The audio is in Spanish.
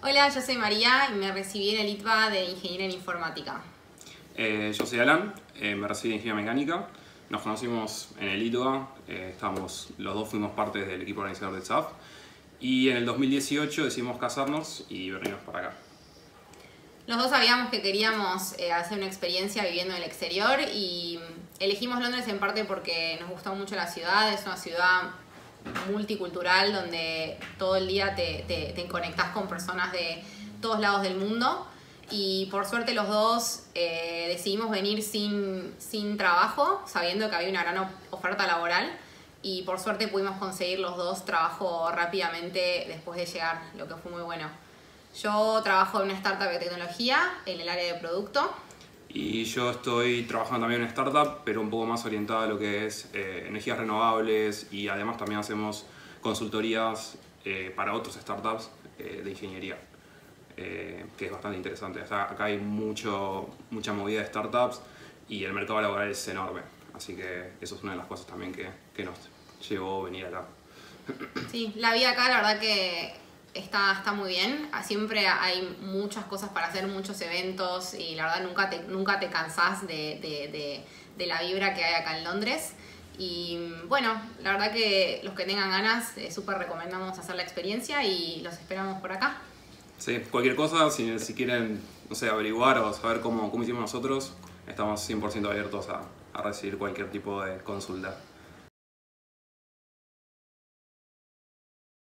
Hola, yo soy María y me recibí en el ITBA de Ingeniería en Informática. Yo soy Alan, me recibí en Ingeniería Mecánica. Nos conocimos en el ITBA, los dos fuimos parte del equipo organizador del SAF. Y en el 2018 decidimos casarnos y venirnos para acá. Los dos sabíamos que queríamos hacer una experiencia viviendo en el exterior y elegimos Londres en parte porque nos gustó mucho la ciudad. Es una ciudad multicultural donde todo el día te conectás con personas de todos lados del mundo. Y por suerte los dos decidimos venir sin trabajo, sabiendo que había una gran oferta laboral. Y por suerte pudimos conseguir los dos trabajo rápidamente después de llegar, lo que fue muy bueno. Yo trabajo en una startup de tecnología en el área de producto. Y yo estoy trabajando también en una startup, pero un poco más orientada a lo que es energías renovables, y además también hacemos consultorías para otros startups de ingeniería, que es bastante interesante. Acá hay mucha movida de startups y el mercado laboral es enorme, así que eso es una de las cosas también que nos llevó a venir acá. Sí, la vida acá la verdad que está muy bien. Siempre hay muchas cosas para hacer, muchos eventos y la verdad nunca te cansás de la vibra que hay acá en Londres. Y bueno, la verdad que los que tengan ganas, súper recomendamos hacer la experiencia y los esperamos por acá. Sí, cualquier cosa, si quieren, no sé, averiguar o saber cómo hicimos nosotros, estamos 100% abiertos a recibir cualquier tipo de consulta.